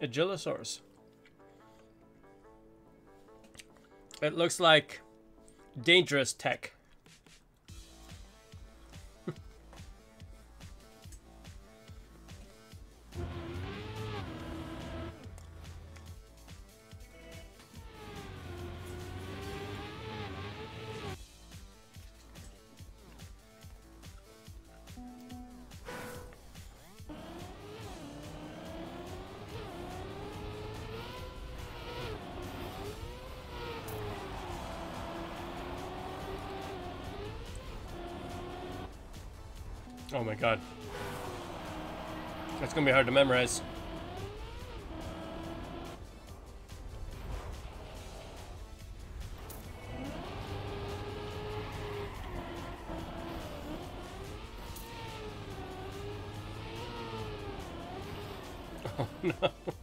Agilosaurus. It looks like dangerous tech. Oh my god. That's gonna be hard to memorize. Oh no.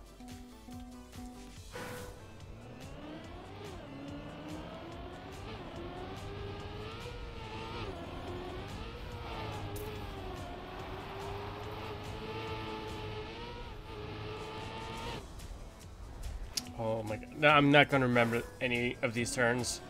Oh my god. No, I'm not going to remember any of these turns.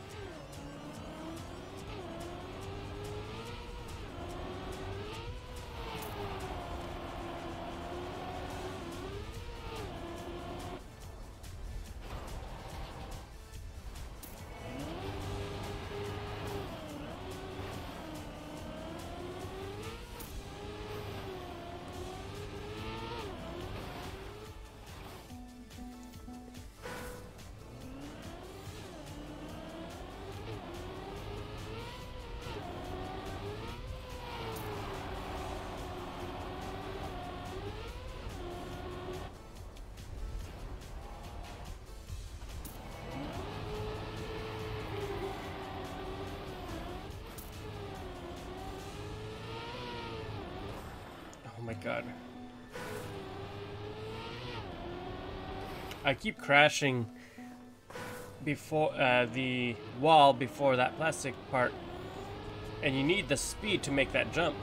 Oh my god. I keep crashing before the wall before that plastic part, and you need the speed to make that jump.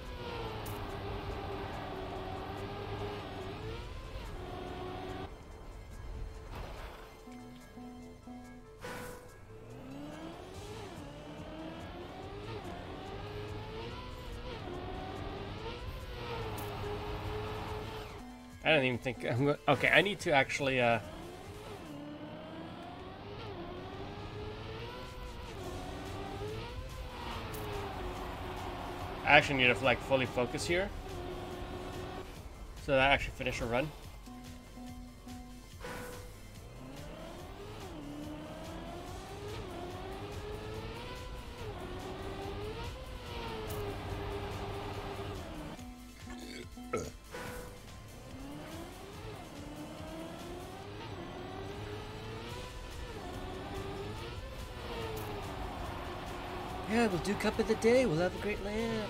I don't even think I'm going. Okay, I need to actually I actually need to like fully focus here so that I actually finish a run. Yeah, we'll do cup of the day. We'll have a great laugh.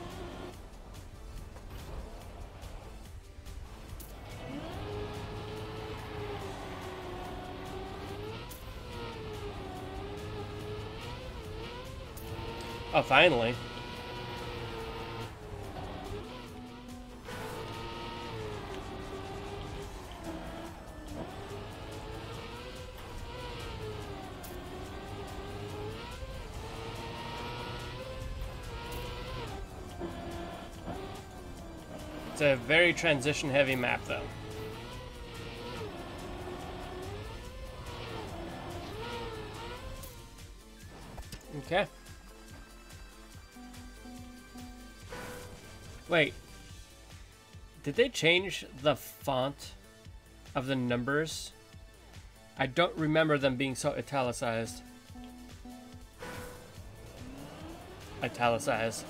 Oh, finally. It's a very transition heavy map though. Okay. Wait. Did they change the font of the numbers? I don't remember them being so italicized. Italicized.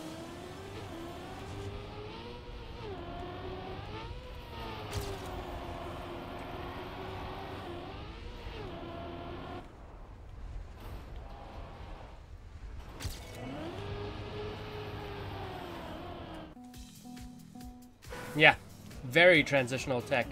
Yeah, very transitional tech.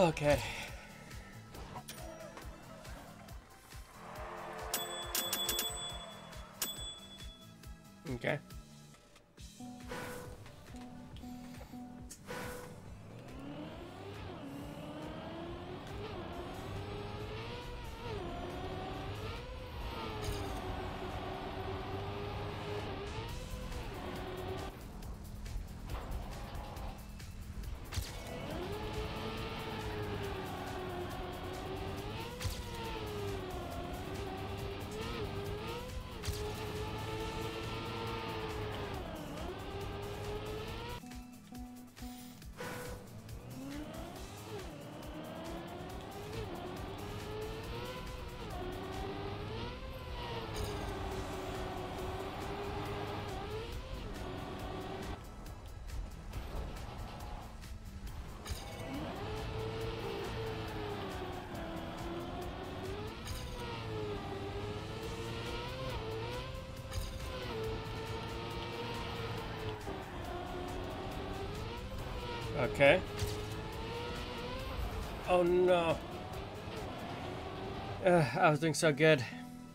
Okay. Okay. Okay. Oh no. I was doing so good.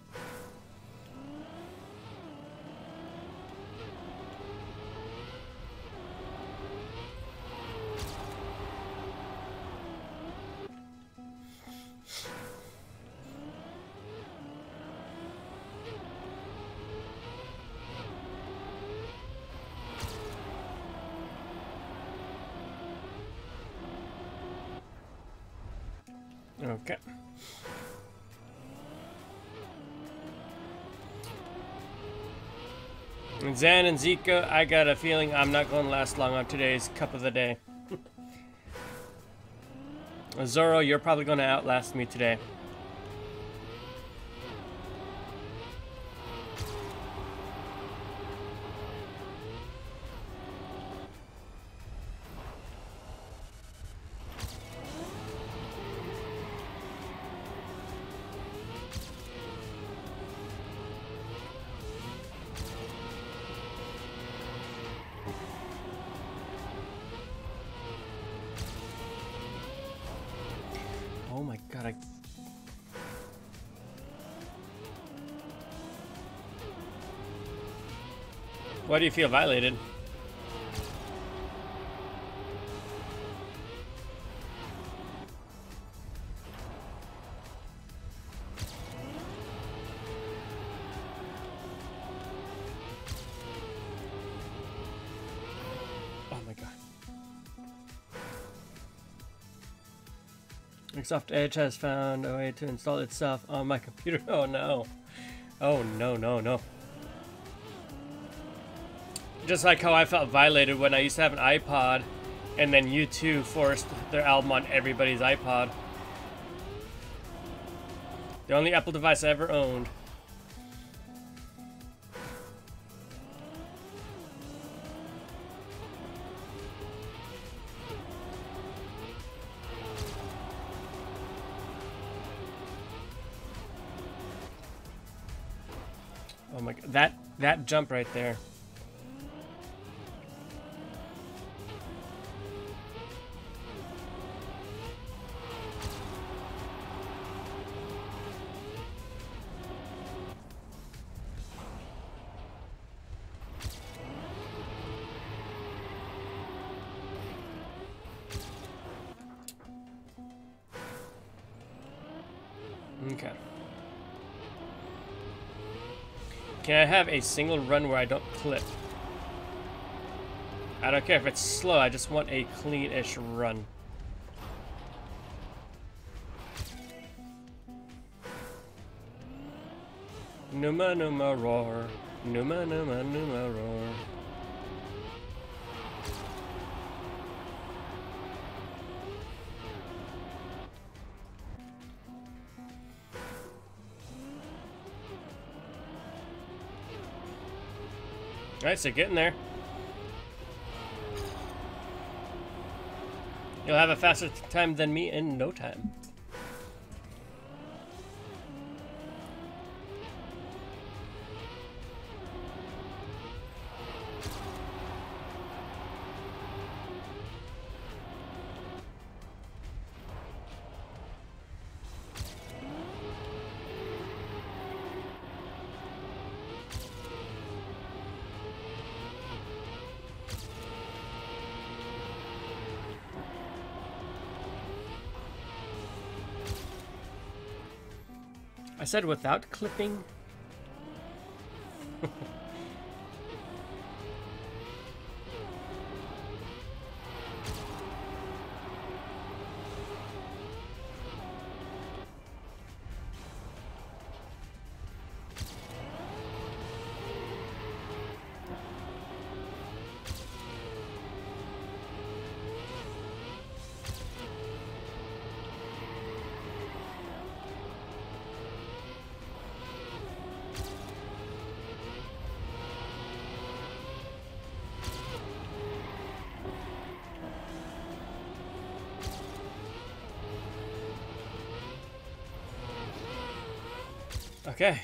Okay. And Zan and Zika, I got a feeling I'm not going to last long on today's cup of the day. Zoro, you're probably going to outlast me today. Oh my god, Why do you feel violated? Oh my god. Microsoft Edge has found a way to install itself on my computer. Oh no. Oh no, no, no. Just like how I felt violated when I used to have an iPod and then U2 forced their album on everybody's iPod. The only Apple device I ever owned. Oh my god, that jump right there. Okay. Can I have a single run where I don't clip? I don't care if it's slow, I just want a clean-ish run. Numa numa roar. Numa numa numa roar. Alright, so get in there. You'll have a faster time than me in no time. I said without clipping. Okay.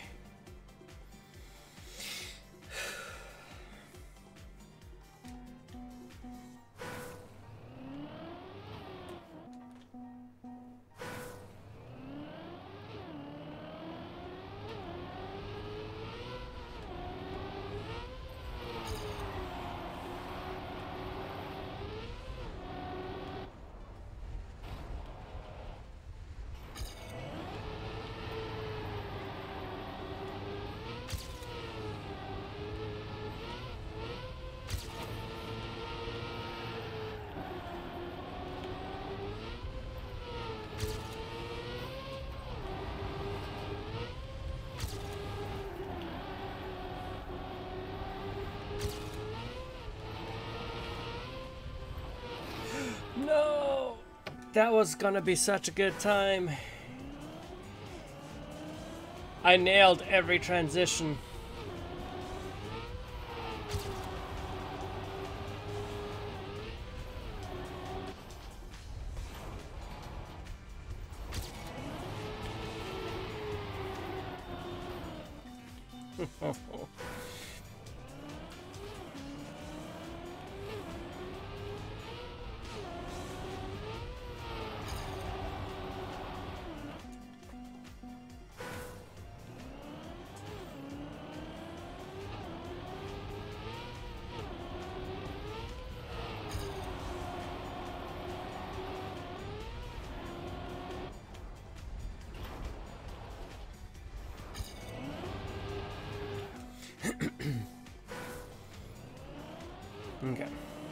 No! That was gonna be such a good time. I nailed every transition. Okay.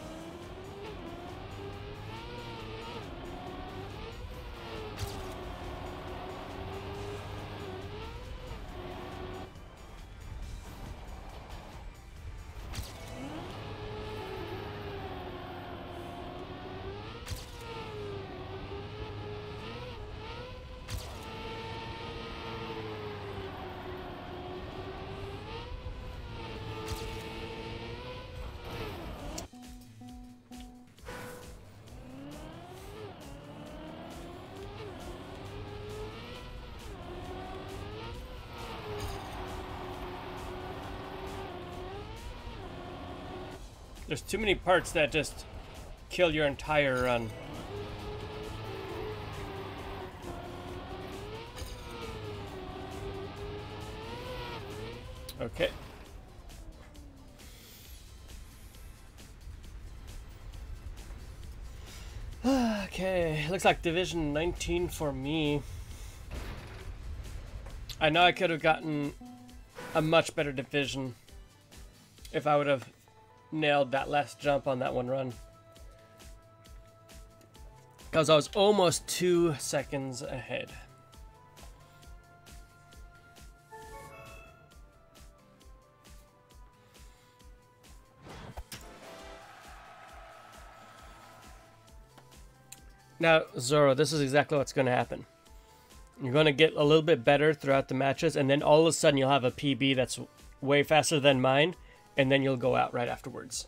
There's too many parts that just kill your entire run. Okay. Okay, looks like Division 19 for me. I know I could have gotten a much better division if I would have nailed that last jump on that one run. Because I was almost 2 seconds ahead. Now, Zoro, this is exactly what's going to happen. You're going to get a little bit better throughout the matches, and then all of a sudden you'll have a PB that's way faster than mine, and then you'll go out right afterwards.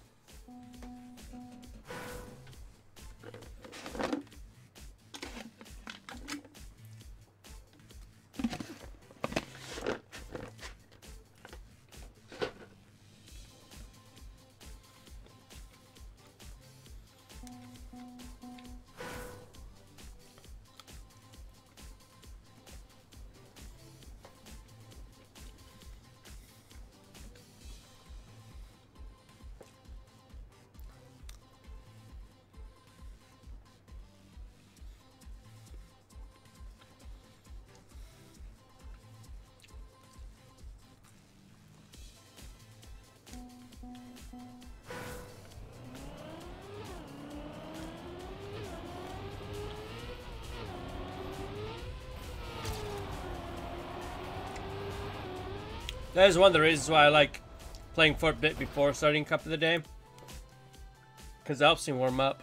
That is one of the reasons why I like playing Fortnite before starting Cup of the Day. Because it helps me warm up.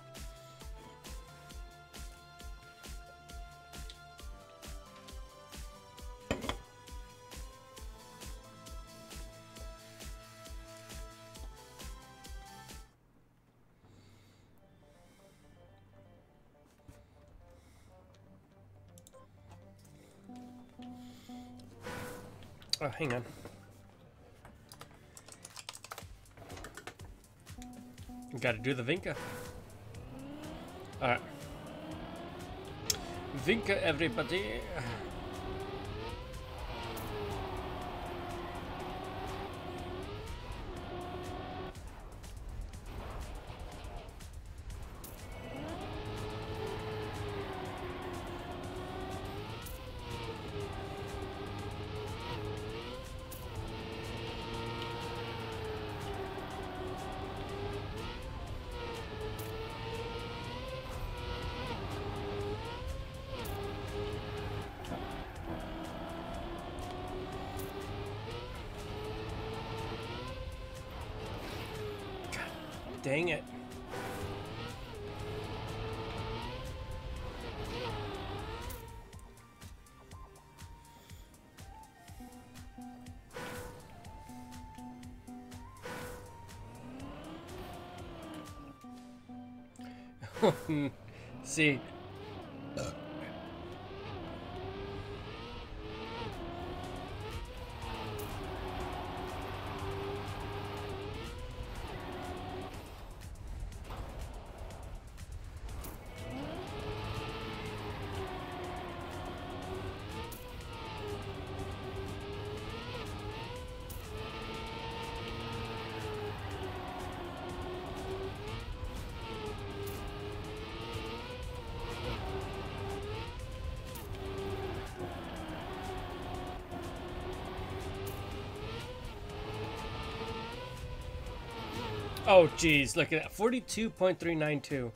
Oh, hang on. Gotta do the Vinca. Alright. Vinca, everybody. Dang it. See. Oh, geez, look at that. 42.392.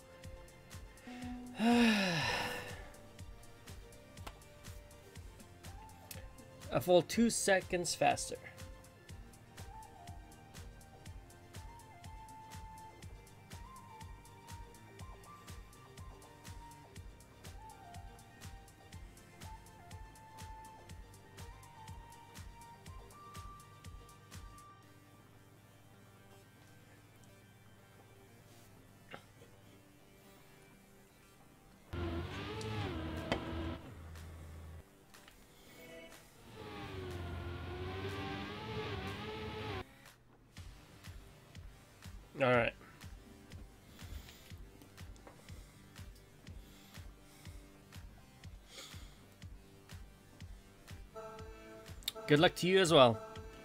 A full 2 seconds faster. All right. Good luck to you as well.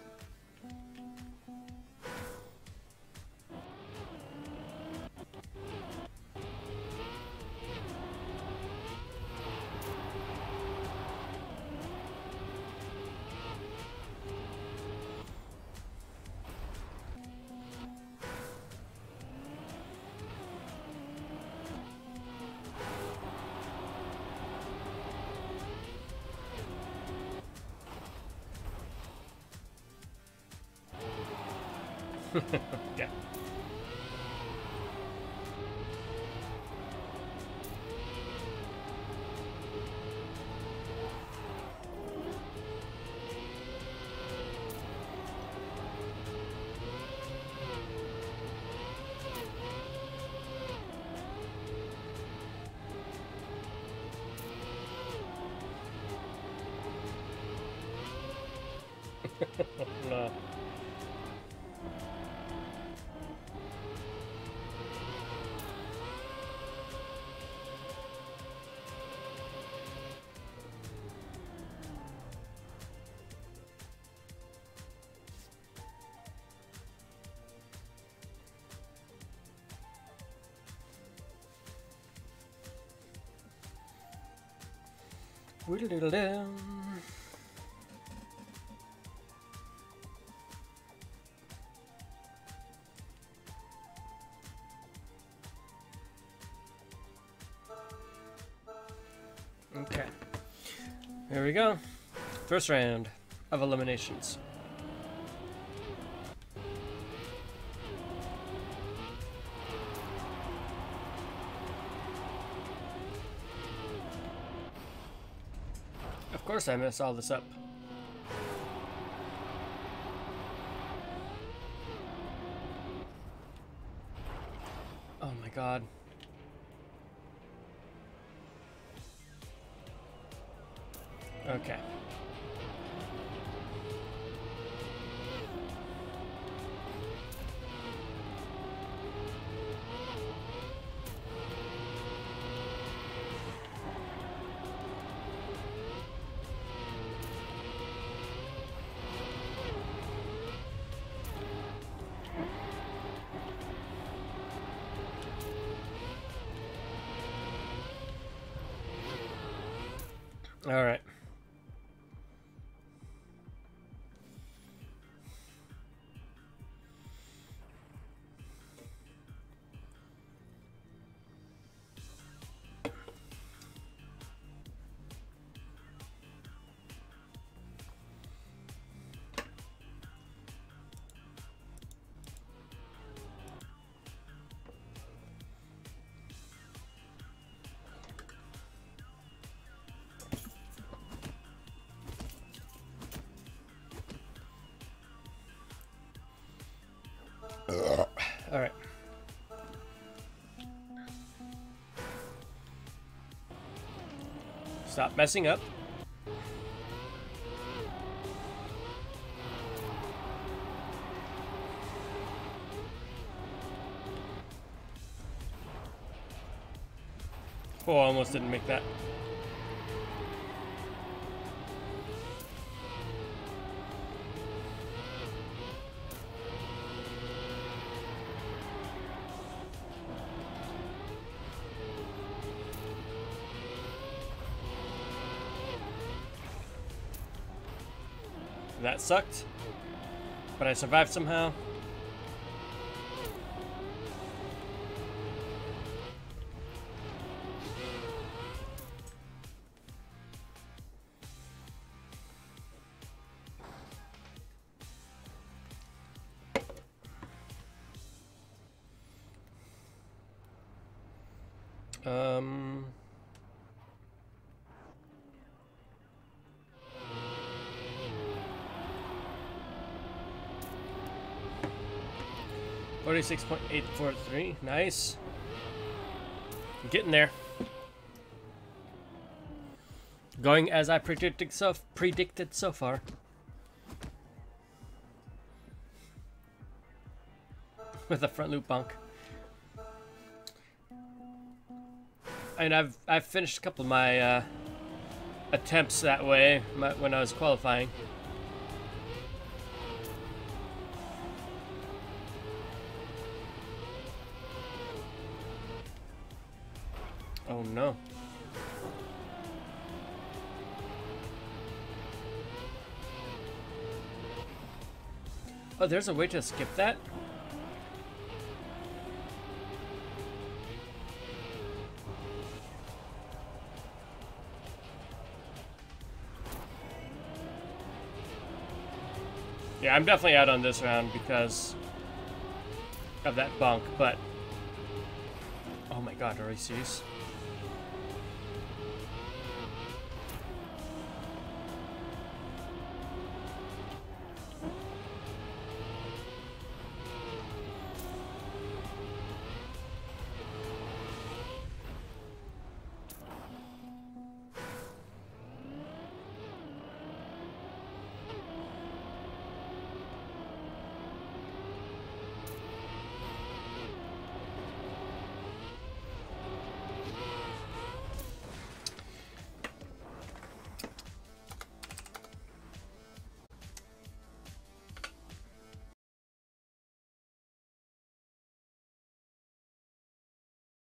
Yeah. No. Okay. Here we go. First round of eliminations. Of course I mess all this up. Oh my god. Okay. All right. All right. Stop messing up. Oh, I almost didn't make that. That sucked, but I survived somehow. Um... 46.843, nice. I'm getting there. Going as I predicted so far. With a front loop bonk. And I've finished a couple of my attempts that way when I was qualifying. Oh no. Oh, there's a way to skip that? Yeah, I'm definitely out on this round because of that bunk, but... Oh my god, are you serious?